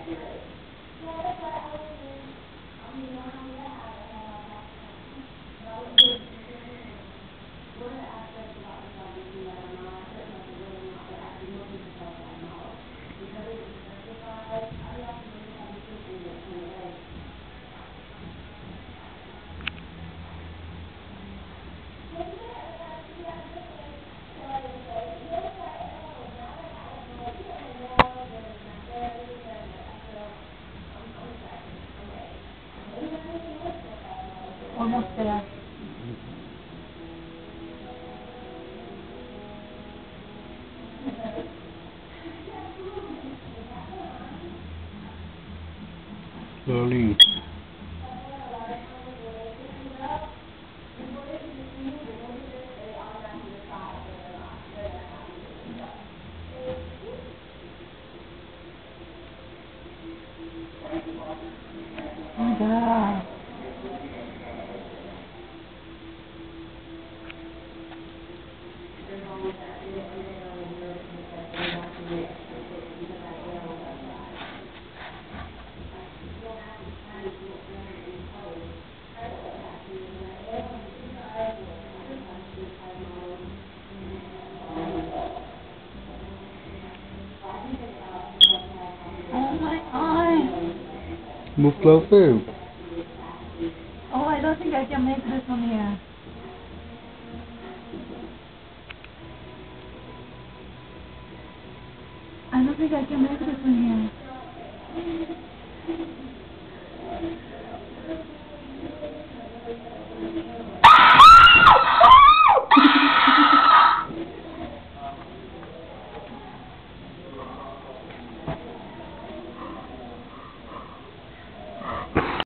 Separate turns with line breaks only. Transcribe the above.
Almost there.
Slowly.
Yeah. Oh my eye.
Move closer.
Oh, I don't think I can make this one here. I don't think I can make this one here.